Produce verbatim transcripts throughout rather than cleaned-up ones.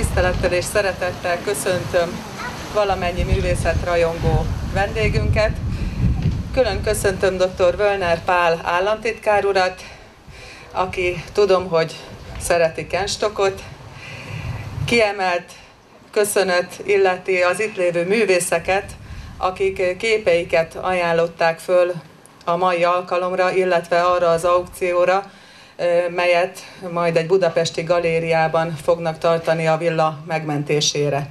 tisztelettel és szeretettel köszöntöm valamennyi művészetrajongó vendégünket. Külön köszöntöm dr. Völner Pál államtitkár urat, aki tudom, hogy szereti Kenstockot. Kiemelt köszönet illeti az itt lévő művészeket, akik képeiket ajánlották föl a mai alkalomra, illetve arra az aukcióra, melyet majd egy budapesti galériában fognak tartani a villa megmentésére.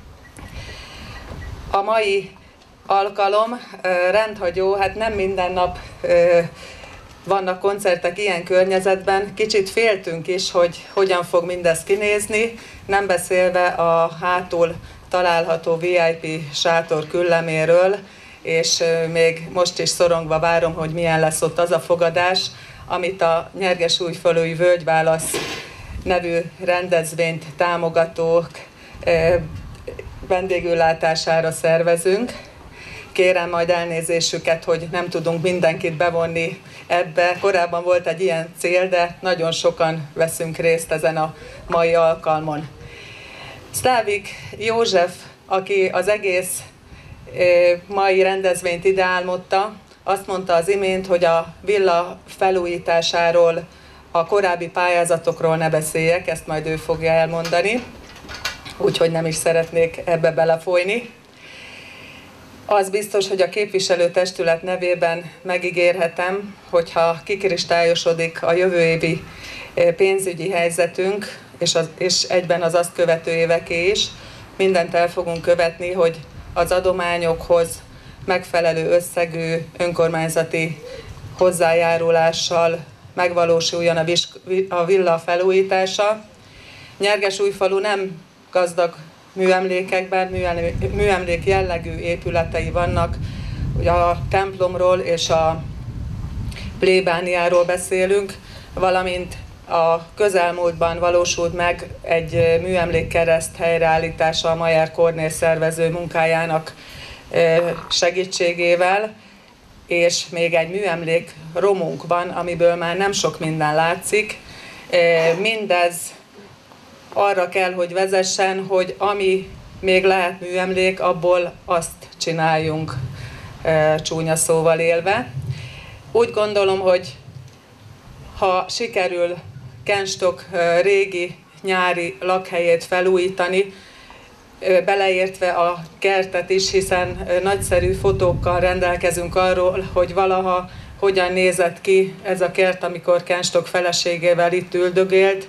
A mai alkalom rendhagyó, hát nem minden nap vannak koncertek ilyen környezetben. Kicsit féltünk is, hogy hogyan fog mindez kinézni, nem beszélve a hátul található vé i pé sátor külleméről, és még most is szorongva várom, hogy milyen lesz ott az a fogadás, amit a Nyergesújfalui Völgyválasz nevű rendezvényt támogatók vendégüllátására szervezünk. Kérem majd elnézésüket, hogy nem tudunk mindenkit bevonni ebbe. Korábban volt egy ilyen cél, de nagyon sokan veszünk részt ezen a mai alkalmon. Sztávik József, aki az egész mai rendezvényt ide álmodta, azt mondta az imént, hogy a villa felújításáról, a korábbi pályázatokról ne beszéljek, ezt majd ő fogja elmondani, úgyhogy nem is szeretnék ebbe belefolyni. Az biztos, hogy a képviselőtestület nevében megígérhetem, hogyha kikristályosodik a jövő évi pénzügyi helyzetünk, és, az, és egyben az azt követő éveké is, mindent el fogunk követni, hogy az adományokhoz megfelelő összegű önkormányzati hozzájárulással megvalósuljon a, a villa felújítása. Nyergesújfalu nem gazdag műemlékekben, műemlék jellegű épületei vannak. Ugye a templomról és a plébániáról beszélünk, valamint a közelmúltban valósult meg egy műemlékkereszt helyreállítása a Mayer Kornél szervező munkájának segítségével, és még egy műemlék romunk van, amiből már nem sok minden látszik. Mindez arra kell, hogy vezessen, hogy ami még lehet műemlék, abból azt csináljunk, csúnya szóval élve. Úgy gondolom, hogy ha sikerül Kenstock régi nyári lakhelyét felújítani, beleértve a kertet is, hiszen nagyszerű fotókkal rendelkezünk arról, hogy valaha hogyan nézett ki ez a kert, amikor Kenstock feleségével itt üldögélt,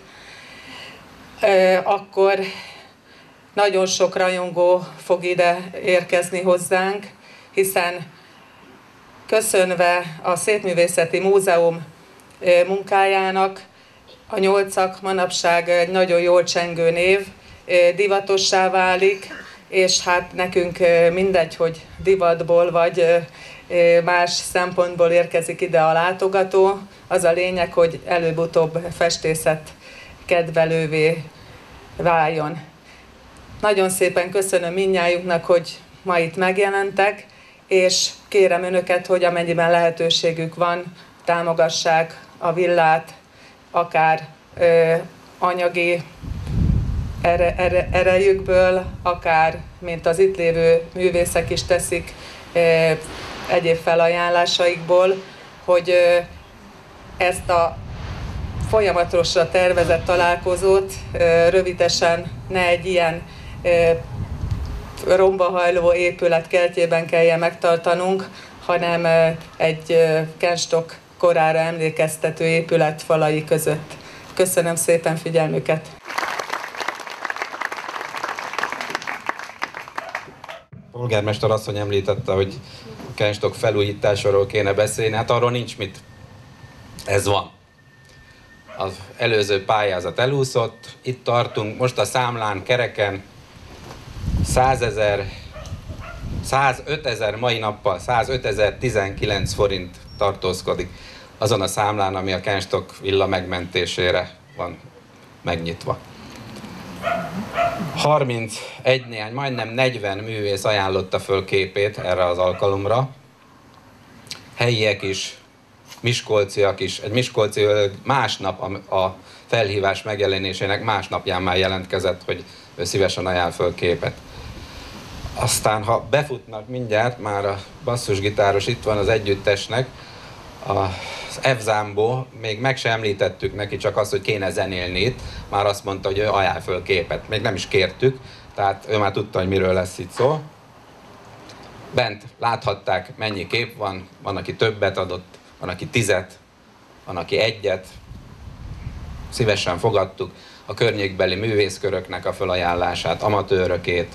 akkor nagyon sok rajongó fog ide érkezni hozzánk, hiszen köszönve a Szépművészeti Múzeum munkájának, a nyolcak manapság egy nagyon jól csengő név, divatossá válik, és hát nekünk mindegy, hogy divatból vagy más szempontból érkezik ide a látogató. Az a lényeg, hogy előbb-utóbb festészet kedvelővé váljon. Nagyon szépen köszönöm mindnyájuknak, hogy ma itt megjelentek, és kérem önöket, hogy amennyiben lehetőségük van, támogassák a villát, akár ö, anyagi ere, ere, erejükből, akár, mint az itt lévő művészek is teszik, ö, egyéb felajánlásaikból, hogy ö, ezt a folyamatosra tervezett találkozót ö, rövidesen ne egy ilyen ö, rombahajló épület kertjében kelljen megtartanunk, hanem ö, egy ö, Kenstock korára emlékeztető épület falai között. Köszönöm szépen figyelmüket! A polgármester asszony említette, hogy a Kenstock felújításáról kéne beszélni, hát arról nincs mit. Ez van. Az előző pályázat elúszott, itt tartunk, most a számlán kereken százezer, százötezer mai nappal, százötezer-tizenkilenc forint tartózkodik azon a számlán, ami a Kenstock villa megmentésére van megnyitva. harmincegy néhány, majdnem negyven művész ajánlotta föl képét erre az alkalomra. Helyiek is, miskolciak is. Egy miskolci másnap a felhívás megjelenésének másnapján már jelentkezett, hogy ő szívesen ajánl föl képet. Aztán, ha befutnak mindjárt, már a basszusgitáros itt van az együttesnek, az F-Zambó, még meg sem említettük neki, csak azt, hogy kéne zenélni itt, már azt mondta, hogy ő ajánl föl képet. Még nem is kértük, tehát ő már tudta, hogy miről lesz itt szó. Bent láthatták, mennyi kép van, van, aki többet adott, van, aki tizet, van, aki egyet. Szívesen fogadtuk a környékbeli művészköröknek a felajánlását, amatőrökét.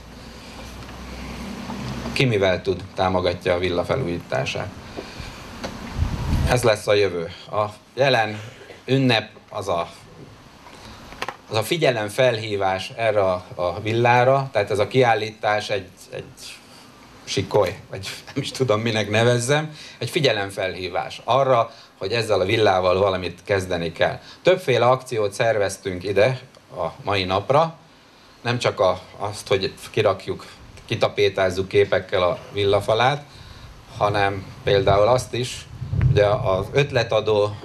Ki mivel tud, támogatja a villa felújítását. Ez lesz a jövő. A jelen ünnep az a, az a figyelemfelhívás erre a, a villára, tehát ez a kiállítás egy, egy sikoly, vagy nem is tudom, minek nevezzem, egy figyelemfelhívás arra, hogy ezzel a villával valamit kezdeni kell. Többféle akciót szerveztünk ide a mai napra, nem csak a, azt, hogy kirakjuk, kitapétázzuk képekkel a villafalát, hanem például azt is, hogy az ötletadó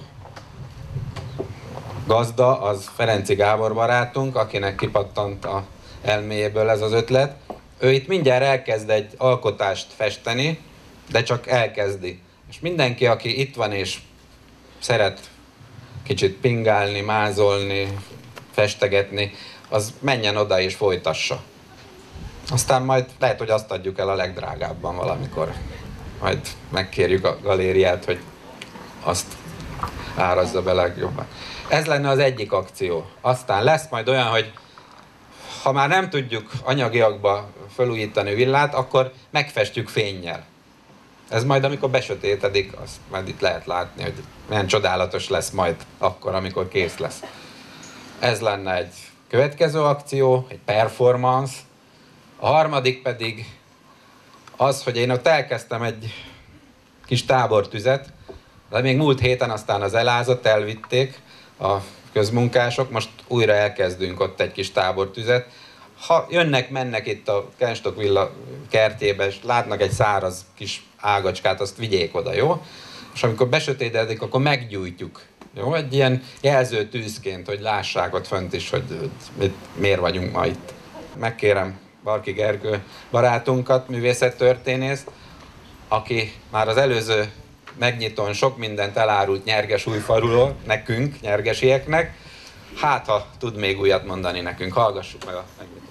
gazda az Ferenci Gábor barátunk, akinek kipattant a elméjéből ez az ötlet. Ő itt mindjárt elkezd egy alkotást festeni, de csak elkezdi. És mindenki, aki itt van és szeret kicsit pingálni, mázolni, festegetni, az menjen oda és folytassa. Aztán majd lehet, hogy azt adjuk el a legdrágábban valamikor. Majd megkérjük a galériát, hogy azt árazza be legjobban. Ez lenne az egyik akció. Aztán lesz majd olyan, hogy ha már nem tudjuk anyagiakba felújítani villát, akkor megfestjük fénnyel. Ez majd, amikor besötétedik, azt majd itt lehet látni, hogy milyen csodálatos lesz majd akkor, amikor kész lesz. Ez lenne egy következő akció, egy performance. A harmadik pedig az, hogy én ott elkezdtem egy kis tábortüzet, de még múlt héten aztán az elázott, elvitték a közmunkások, most újra elkezdünk ott egy kis tábortüzet. Ha jönnek, mennek itt a Kenstok villa kertjébe, és látnak egy száraz kis ágacskát, azt vigyék oda, jó? És amikor besötétedik, akkor meggyújtjuk. Jó? Egy ilyen jelző tűzként, hogy lássák ott fönt is, hogy mit, miért vagyunk ma itt. Megkérem Barki Gergő barátunkat, művészettörténészt, aki már az előző megnyitón sok mindent elárult Nyergesújfaluról, nekünk, nyergesieknek. Hát, ha tud még újat mondani nekünk, hallgassuk meg a megnyitót.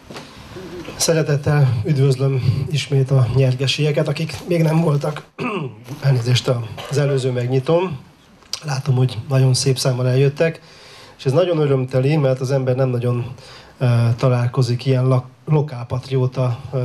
Szeretettel üdvözlöm ismét a nyergesieket, akik még nem voltak, elnézést, az előző megnyitóm. Látom, hogy nagyon szép számmal eljöttek, és ez nagyon örömteli, mert az ember nem nagyon uh, találkozik ilyen lak- lokálpatrióta uh,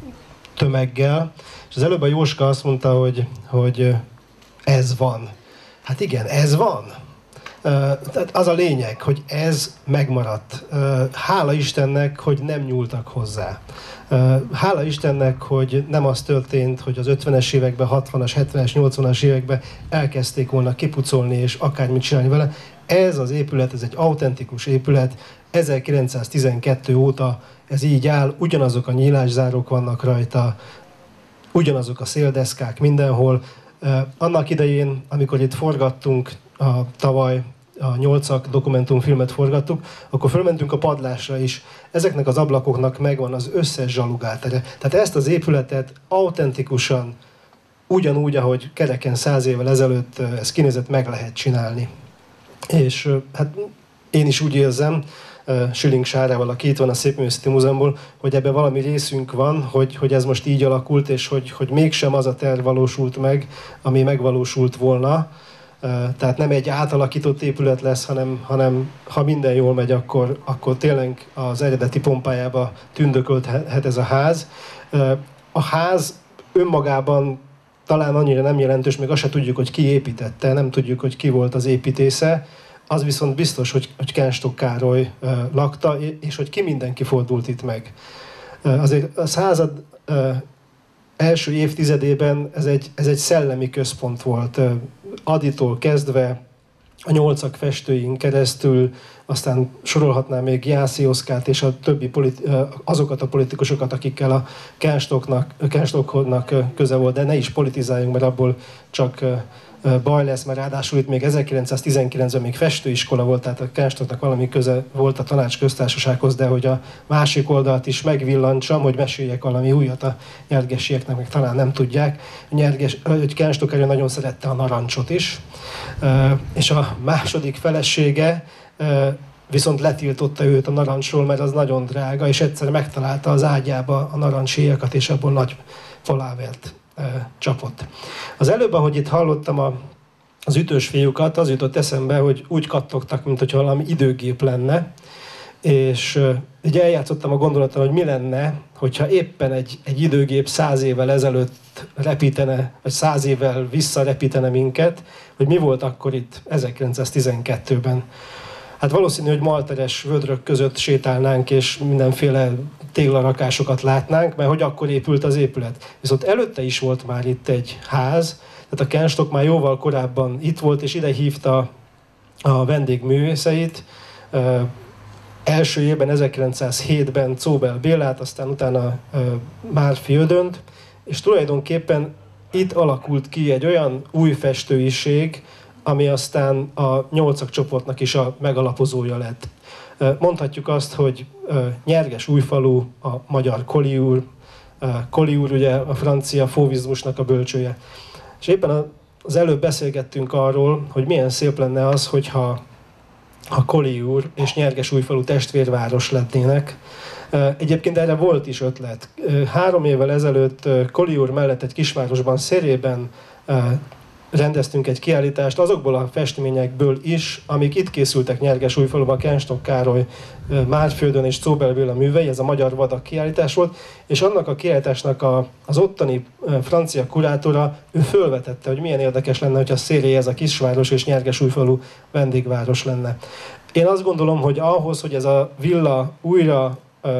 tömeggel. És az előbb a Jóska azt mondta, hogy, hogy ez van. Hát igen, ez van. Tehát az a lényeg, hogy ez megmaradt. Hála Istennek, hogy nem nyúltak hozzá. Hála Istennek, hogy nem az történt, hogy az ötvenes években, hatvanas, hetvenes, nyolcvanas években elkezdték volna kipucolni és akármit csinálni vele. Ez az épület, ez egy autentikus épület. ezerkilencszáztizenkettő óta ez így áll, ugyanazok a nyílászárók vannak rajta, ugyanazok a széldeszkák mindenhol. Annak idején, amikor itt forgattunk, a tavaly a nyolcak dokumentumfilmet forgattuk, akkor fölmentünk a padlásra is. Ezeknek az ablakoknak megvan az összes zsalugátere. Tehát ezt az épületet autentikusan, ugyanúgy, ahogy kereken száz évvel ezelőtt ez kinézett, meg lehet csinálni. És hát én is úgy érzem, Schilling Sárával, aki itt van a Szépművészeti Múzeumból, hogy ebben valami részünk van, hogy, hogy ez most így alakult, és hogy, hogy mégsem az a terv valósult meg, ami megvalósult volna. Tehát nem egy átalakított épület lesz, hanem, hanem ha minden jól megy, akkor, akkor tényleg az eredeti pompájába tündökölhet ez a ház. A ház önmagában talán annyira nem jelentős, még azt se tudjuk, hogy ki építette, nem tudjuk, hogy ki volt az építésze. Az viszont biztos, hogy, hogy Kenstok Károly uh, lakta, és hogy ki mindenki fordult itt meg. Uh, azért a század uh, első évtizedében ez egy, ez egy szellemi központ volt. Uh, Aditól kezdve, a nyolcak festőin keresztül, aztán sorolhatnám még Jászi Oszkárt és a többi politi- uh, azokat a politikusokat, akikkel a Kenstoknak, Kenstoknak uh, köze volt, de ne is politizáljunk, mert abból csak uh, baj lesz, mert ráadásul itt még ezerkilencszáztizenkilencben még festőiskola volt, tehát a Kenstocknak valami köze volt a Tanácsköztársasághoz, de hogy a másik oldalt is megvillantsam, hogy meséljek valami újat a nyergesieknek, meg talán nem tudják. Nyerges, hogy Kenstock erről nagyon szerette a narancsot is, és a második felesége viszont letiltotta őt a narancsról, mert az nagyon drága, és egyszer megtalálta az ágyába a narancshéjakat, és abból nagy falávert e, csapott. Az előbb, ahogy itt hallottam a, az ütős fiúkat, az jutott eszembe, hogy úgy kattogtak, mint hogyha valami időgép lenne, és e, ugye eljátszottam a gondolattal, hogy mi lenne, hogyha éppen egy, egy időgép száz évvel ezelőtt repítene, vagy száz évvel visszarepítene minket, hogy mi volt akkor itt ezerkilencszáztizenkettőben. Hát valószínű, hogy malteres vödrök között sétálnánk, és mindenféle téglarakásokat látnánk, mert hogy akkor épült az épület. Viszont előtte is volt már itt egy ház, tehát a Kenstock már jóval korábban itt volt, és ide hívta a vendégművészeit. Ö, első évben, ezerkilencszázhétben Czóbel Bélát, aztán utána ö, Márfi Ödönt, és tulajdonképpen itt alakult ki egy olyan új festőiség, ami aztán a nyolcak csoportnak is a megalapozója lett. Mondhatjuk azt, hogy Nyerges-Újfalu a magyar Collioure, Collioure ugye a francia fauvizmusnak a bölcsője. És éppen az előbb beszélgettünk arról, hogy milyen szép lenne az, hogyha a Collioure és Nyerges-Újfalu testvérváros lennének. Egyébként erre volt is ötlet. Három évvel ezelőtt Collioure mellett egy kisvárosban, Szérében rendeztünk egy kiállítást azokból a festményekből is, amik itt készültek Nyerges-Újfaluban, Kenstock Károly, Márfi Ödön és Czóbel Béla művei, ez a Magyar Vadak kiállítás volt, és annak a kiállításnak a, az ottani francia kurátora, ő fölvetette, hogy milyen érdekes lenne, hogyha Széré ez a kisváros és Nyerges-Újfalu vendégváros lenne. Én azt gondolom, hogy ahhoz, hogy ez a villa újra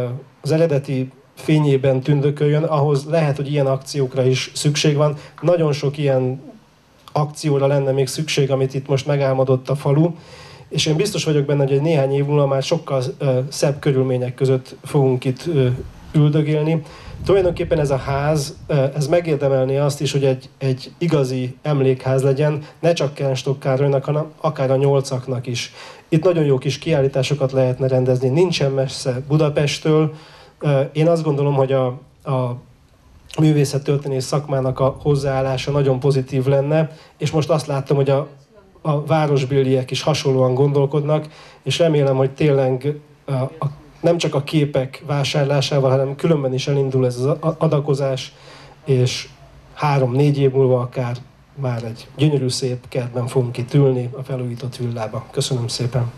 az eredeti fényében tündököljön, ahhoz lehet, hogy ilyen akciókra is szükség van. Nagyon sok ilyen akcióra lenne még szükség, amit itt most megálmodott a falu, és én biztos vagyok benne, hogy egy néhány év múlva már sokkal uh, szebb körülmények között fogunk itt uh, üldögélni. Tulajdonképpen ez a ház, uh, ez megérdemelné azt is, hogy egy, egy igazi emlékház legyen, ne csak Kenstock Károlynak, hanem akár a nyolcaknak is. Itt nagyon jó kis kiállításokat lehetne rendezni, nincsen messze Budapesttől. Uh, én azt gondolom, hogy a, a művészettörténész szakmának a hozzáállása nagyon pozitív lenne, és most azt láttam, hogy a, a városbéliek is hasonlóan gondolkodnak, és remélem, hogy tényleg a, a, nem csak a képek vásárlásával, hanem különben is elindul ez az adakozás, és három-négy év múlva akár már egy gyönyörű szép kertben fogunk itt ülni a felújított villába. Köszönöm szépen!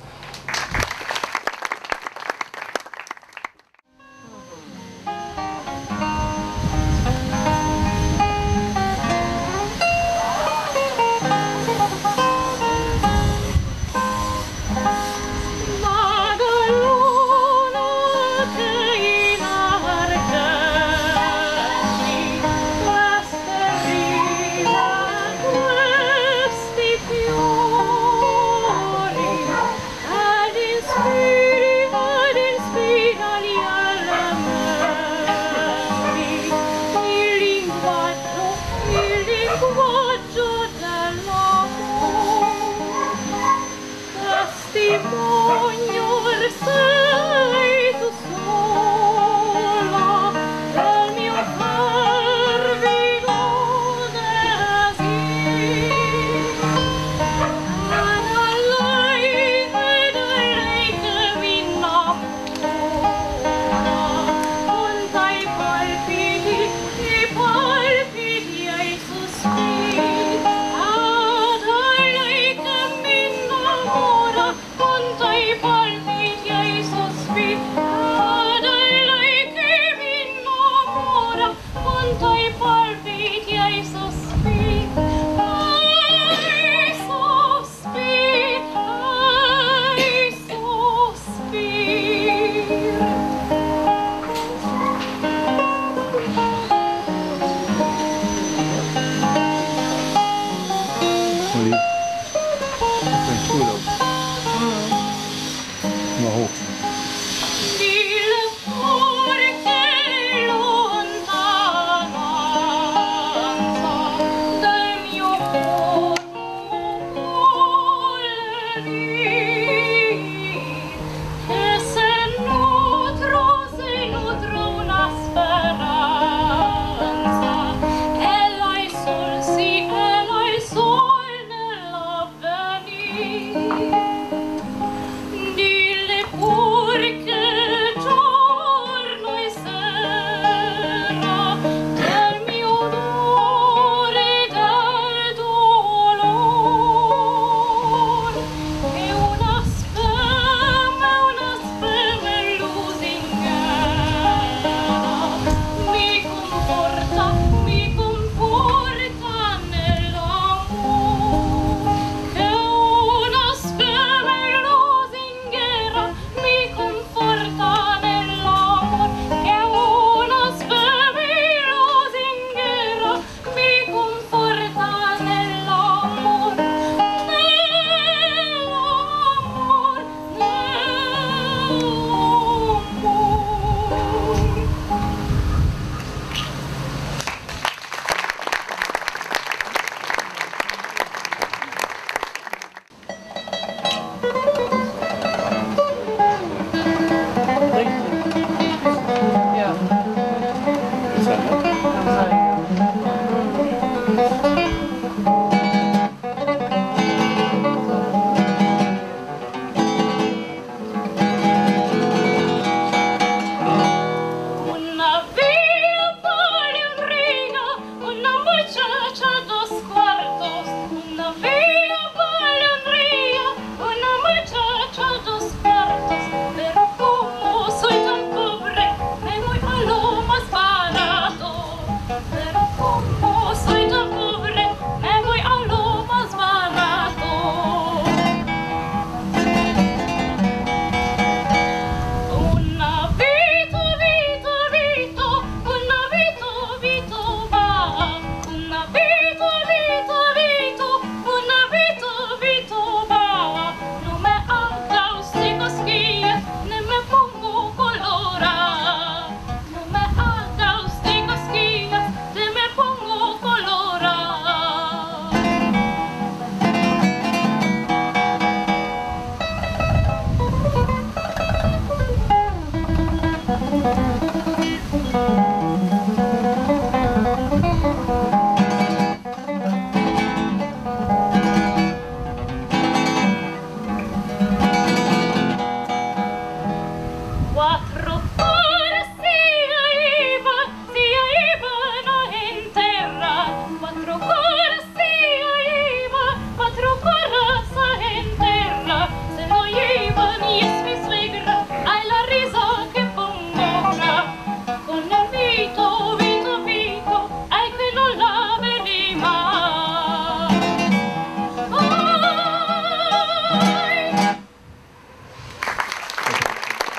Lontana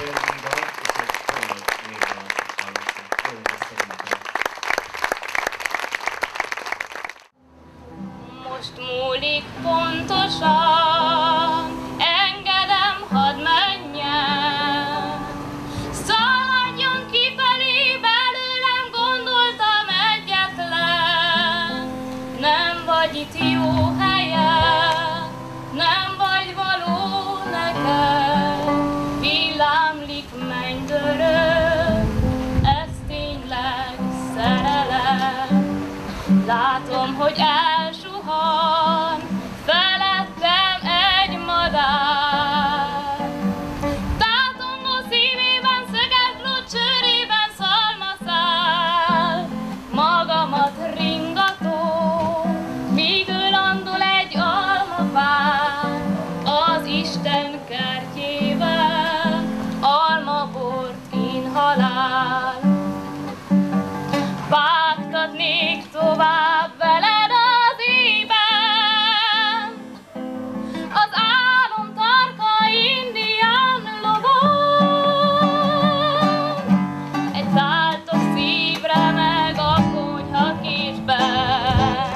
Most múlik pontosan, engedem, hadd menjen. Szaladjon kifelé, belőlem gondoltam egyetlen. Nem vagy itt jó helyen, nem vagy való nekem. Villámlik mennydörög, ez tényleg szerelem. Látom, hogy elsuhan felettem egy madár. Tátongó szívében, szöges lúd csőrében szalmaszál. Magamat ringató, míg ő landol egy almafán. Az Isten kertjében almabort inhalál. Vágtatnék tovább veled az ében, az álom tarka indián lobog. Egy táltos szívre meg a konyha késben,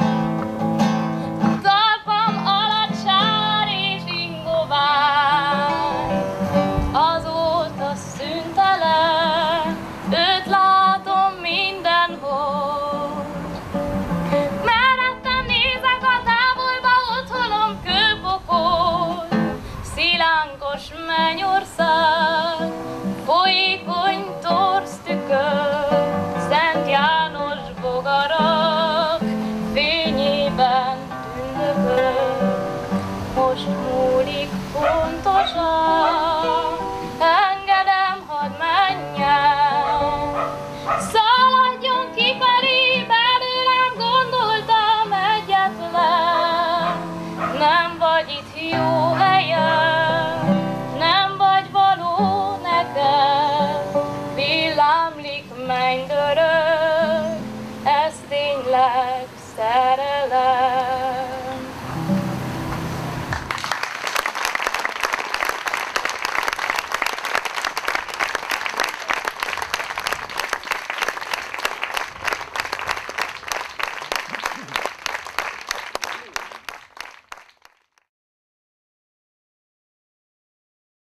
talpam alatt sár és ingovány. Azóta szüntelen, őt látom mindenhol. Mellettem nézek a távolba, otthonom kőpokol. Szilánkos mennyország, folyékony torz tükör, Szent János bogarak fényében tündökör. Most múlik pontosan, engedem, hadd menjen. Szaladjon kifelé, belőlem gondoltam egyetlen. Nem vagy itt jó helyen, nem vagy való nekem. Villámlik mennydörög, ez tényleg szerelem.